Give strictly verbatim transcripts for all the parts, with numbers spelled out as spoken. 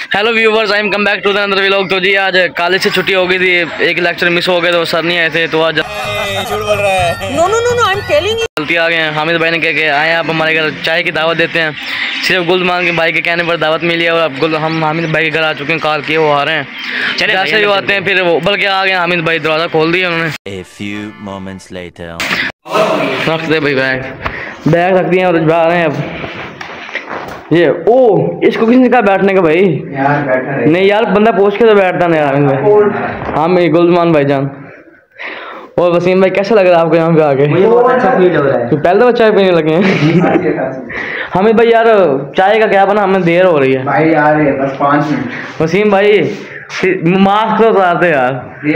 Hello viewers, I am come back to the another vlog. तो जी आज college से छुट्टी हो गई थी, एक लेक्चर मिस हो गए तो सर नहीं आए थे, तो आज झूठ बोल रहा है। No no no no I am telling you गलती आ गए हैं। हामिद भाई ने कह के आए आप हमारे घर चाय की दावत देते हैं। सिर्फ गुलमान के भाई के कहने पर दावत मिली है और अब गुल हम हामिद भाई के घर आ चुके हैं, कॉल किए वो आ रहे हैं। चले जैसे ही आते हैं फिर वो उबल के आ गए। हामिद भाई दरवाज़ा खोल दिया उन्होंने। A few moments later. रख दे भाई बैग बैग रख दिए और जा रहे हैं अब। ये ओ इसको किसने कहा बैठने का भाई? यार बैठा रहे। नहीं यार बंदा पूछ के तो बैठता नहीं यार। हाँ मेरी गुलमान भाईजान और वसीम भाई, कैसा लग रहा है आपको यहाँ पे आके? मुझे बहुत अच्छा फील हो रहा है। तो पहले तो चाय पीने लगे हैं। हमें भाई यार चाय का क्या बना, हमें देर हो रही है भाई यार बस पाँच मिनट। वसीम भाई मास्क तो उतारते यार।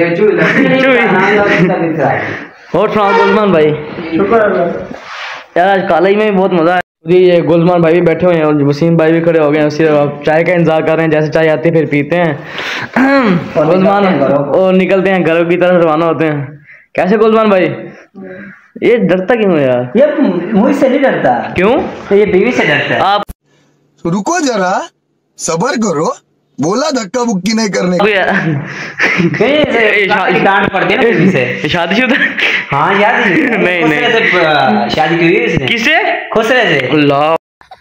और सुनाओ गुलमान भाई। यार आज कॉलेज में भी बहुत मजा है जी। ये गुलमान भाई भी बैठे हुए हैं और वसीम भाई भी खड़े हो गए हैं। सिर्फ आप चाय का इंतजार कर रहे हैं, जैसे चाय आती है फिर पीते हैं। गुलमान और निकलते हैं घरों की तरफ रवाना होते हैं। कैसे गुलमान भाई? ये डरता क्यों है यार? ये मुझसे नहीं डरता। क्यों? तो ये बीवी से डरता है। आप रुको जरा, सबर करो, बोला धक्का बुक्की नहीं करने को। डांट पड़ती है ना बीवी से। शादीशुदा? हाँ याद नहीं नहीं शादी की हुई है इसने। किससे? खुसरे से। अल्लाह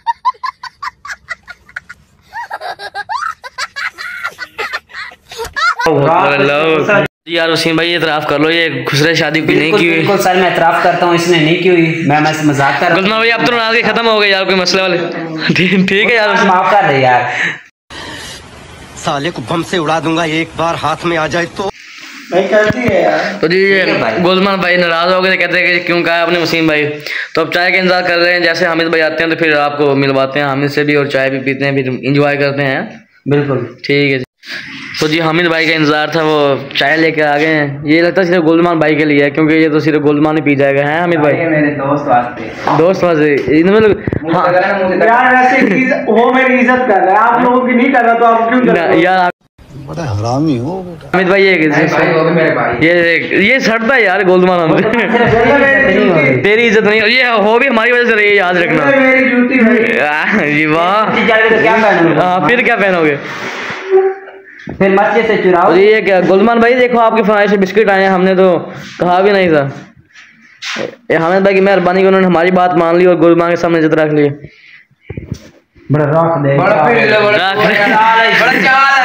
जी यार वसीम भाई एतराफ कर लो, ये खुसरे शादी की नहीं की हुई। सर मैं एतराफ करता हूँ इसने नहीं की हुई। मैं मैं मजाक कर रहा हूँ। गुलमान भाई अब तो नाराजगी खत्म हो गई यार, कोई मसले वाले। ठीक है यार माफ कर दे यार। साले को बम से उड़ा दूंगा एक बार हाथ में आ जाए तो। भाई करती है यार। तो जी गुलमान भाई नाराज हो गए, कहते हैं कि क्यों कहा आपने वसीम भाई। तो अब चाय का इंतजार कर रहे हैं, जैसे हामिद भाई आते हैं तो फिर आपको मिलवाते हैं हामिद से भी और चाय भी पीते हैं, फिर इंजॉय करते हैं। बिल्कुल ठीक है जी। तो जी हामिद भाई का इंतजार था, वो चाय लेके आ गए हैं। ये लगता है सिर्फ गुलमान भाई के लिए है, क्योंकि ये तो सिर्फ गुलमान ही पी जाएगा। है हामिद भाई? मेरे दोस्त वास्ते। दोस्त वास्ते इनमें लोग हाँ यार वैसे वो मेरी इज्जत कर रहा है, आप लोगों की नहीं कर रहा, तो आप क्यों कर रहे हो? यार बड़ा हरामी हो बेटा। हामिद भाई ये ये ये सड़ता है यार गुलमान हमसे। तेरी इज्जत नहीं, ये हो भी हमारी वजह से रही है, याद रखना। जी वाह, फिर क्या पहनोगे? फिर मस्जिद से चुराओ। ये क्या गुलमान भाई देखो आपकी फरमाइश से बिस्किट आए हैं, हमने तो कहा भी नहीं था। ये हामिद भाई की मेहरबानी की उन्होंने हमारी बात मान ली और गुलमान के सामने इज्जत रख ली। बड़ा रख दे बड़ा फिर बड़ा बड़ा चाल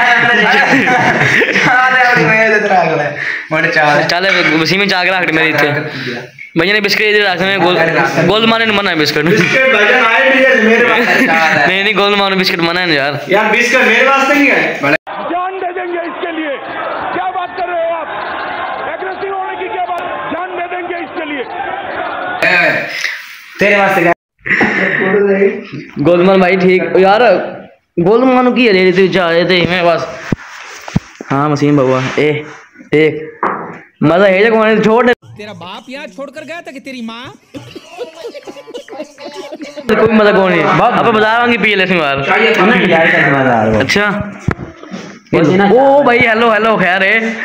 है चले वसीम में चाक रख मेरी इतने भैया ने बिस्किट इधर रखे हैं। गुलमान ने मना है बिस्किट। नहीं नहीं गुलमान ने बिस्किट मना है यार। यार बिस्किट मेरे वास्ते नहीं है। जान दे देंगे इसके लिए। क्या बात कर रहे हो आप? एग्रेसिव होने की क्या बात? जान दे देंगे इसके लिए। तेरे वास्ते गुलमान भाई ठीक यार। गुलमान की ले रही चाह रहे थे मेरे पास। हाँ वसीम बाबा ए एक मजा है जब छोड़ दे। तेरा बाप यहाँ छोड़कर गया था कि तेरी माँ? कोई मजा कौन है? अब बता पी ले बार। अच्छा ओ भाई हेलो हेलो खैर है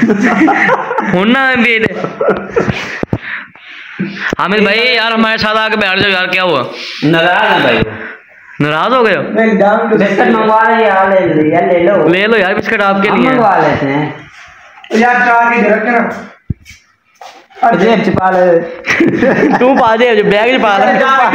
हामिद भाई यार हमारे साथ आके बैठ जाओ यार। क्या हुआ? नाराज है भाई। नाराज हो गए? बिस्किट मंगवा ले लो ले लो यार बिस्किट आपके लिए मंगवा लेते हैं यार। चार की रख ना जेब छिपा ले। तू पा दे जो बैग में पा ले।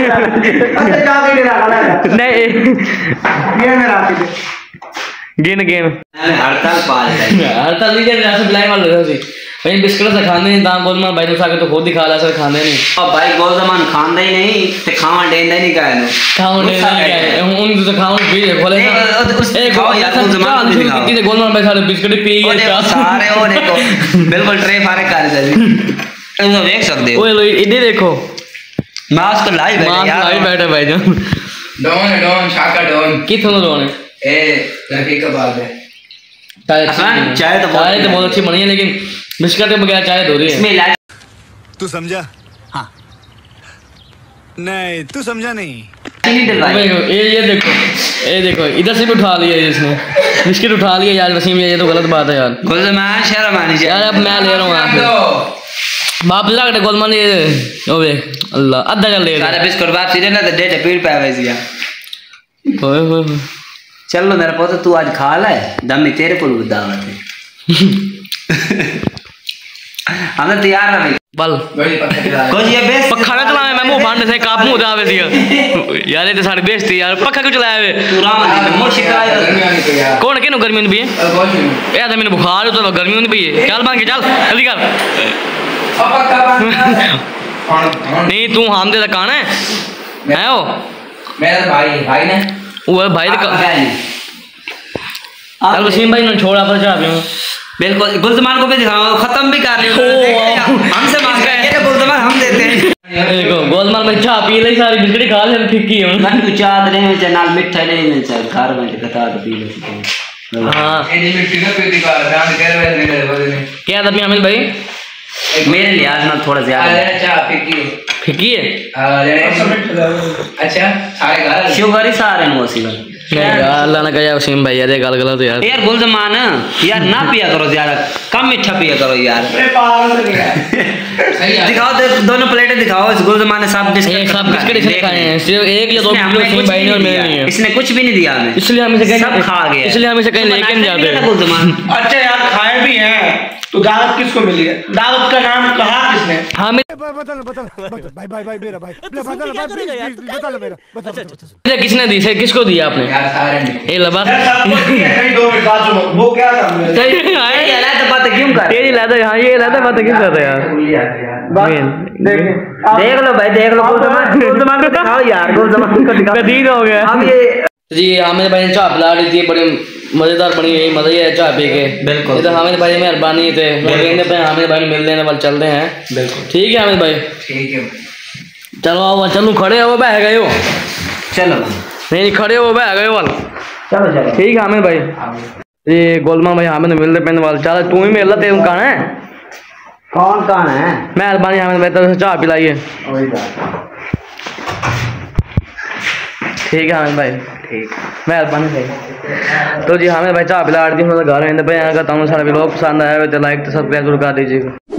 नहीं ये मेरा गिन गिन हड़ताल पा ले। हड़ताल नहीं जैसे ब्लैक वाला लगा सी भाई बिस्किट से खाने नहीं दाम गुलमान भाई ने उठा के तो खुद ही खा ला सर खाने नहीं। और भाई गुलमान खांदा ही नहीं ते खावा देंदा नहीं काहे नो खावा देंदा नहीं काहे उन तो खावा भी खोले ए खाओ यार गुलमान नहीं खाओ कि गुलमान भाई सारे बिस्किट पी गए सारे ओ देखो बिल्कुल ट्रे फारे कर दे। तुम देख सकते हो। ओए इधर देखो मास्क लाइव है यार। लाइव बैठा भाई जान। डॉन है डॉन शाका डॉन किथों डॉन है? ए लड़की का बाल है। चाय चाय तो चाय तो बहुत अच्छी बनी है, लेकिन बिस्किट के बगैर चाय धो रही है। तू समझा? हाँ नहीं तू समझा नहीं। ये ये देखो ये देखो इधर से भी उठा लिया इसने बिस्किट उठा लिया यार वसीम। ये तो गलत बात है यार। गुलमान शर्म आनी चाहिए यार। अब मैं ले रहा हूँ आपसे वापस रख दे गुलमान। ये ओए अल्लाह अद्धा कर ले सारे बिस्कुट वापस दे ना तो डेढ़ पीड़ पे आवे जिया। ओए ओए चलो मेरा पुत्र तू आज खा ले दमी तेरे को भी दावत है हम तो तैयार है भाई बल कुछ ये बेस पक्का ना चलावे मैं मुंह भांडे से काप मुंह दावे दिया यार ये तो सारी बेइज्जती यार पक्का क्यों चलाया वे तू राम जी मोर शिकायत कौन केनु गर्मी नहीं भी ए तो मैंने बुखार तो गर्मी नहीं भी चल बांध के चल जल्दी कर नहीं तू हम दे कान है है वो मेरा भाई भाई ने वो भाई चल वसीम भाई ने छोड़ा पर जा बिल्कुल गुलजमान को भी दिखाओ खत्म भी कर लियो हमसे मांग रहे हैं गुलजमान हम देते हैं देखो गोलमाल में चाय पी ले सारी बिस्किट खा ले फिक्की है ना तू चाय नहीं में नाल मिठाई नहीं में चाय घर में कथा तो पी ले हां एनी मिट्टी ना पे दिखा ध्यान कर रहे नहीं क्या था अमिल भाई मेरे लिहाज में थोड़ा ज्यादा चाय फिक्की फिक्की है अच्छा सारे घर शुगर ही सारे नो सी यार अल्लाह ना कहे वसीम भाई यार ये गल गलत यार यार गुलजमान यार ना पिया करो ज्यादा कम मीठा पिया करो यार दिखाओ दोनों प्लेटें दिखाओ इस गुलजमान ने सब बिस्किट सब बिस्किट इसने खाए हैं सिर्फ एक या दो किलो वसीम भाई ने और मैंने नहीं है इसने कुछ भी नहीं दिया हमें इसलिए हम इसे सब खा गए इसलिए हम इसे कहीं लेके नहीं जाते गुलजमान अच्छा यार खाए भी हैं तो दावत किसको मिली है दावत का नाम कहा किसने हमें बदल बदल भाई भाई भाई मेरा भाई बदल बदल मेरा बदल किसने दी से किसको दिया आपने यार सारे ने ए लबा कहीं दो मिनट बाद सुनो वो क्या था तेरी आए ये लाता बात क्यों कर तेरी लाता हां ये लाता बात क्यों कर रहे यार देख लो भाई देख लो गुलजमान गुलजमान को दिखाओ यार गुलजमान को दिखाओ कदीर हो गया अब ये जी हामिद भाई ने चाय पिला दी थी बड़ी मजेदार बनी हुई मजा ही है चाय पी के बिल्कुल ये तो हामिद भाई मेहरबानी थे कहने पे हामिद भाई मिल लेने वाले चलते हैं बिल्कुल ठीक है हामिद भाई ठीक है चलो आओ चलो खड़े हो बह गए हो चलो नहीं खड़े हो बह गए वाल चलो चलो ठीक है हामिद भाई ये गोलमाल भाई हामिद मिलते पेन वाल चल तू ही मिल ला तेरे कहां है कौन कौन है मेहरबानी हामिद भाई तो चाय पिलाइए ठीक है हामिद भाई ठीक मेहरबानी भाई तो जी हामिद भाई चाय पिला दी हम घर आए पे अगर तुम सारा व्लॉग पसंद आया हो तो लाइक तो सब्सक्राइब जरूर कर दीजिएगा।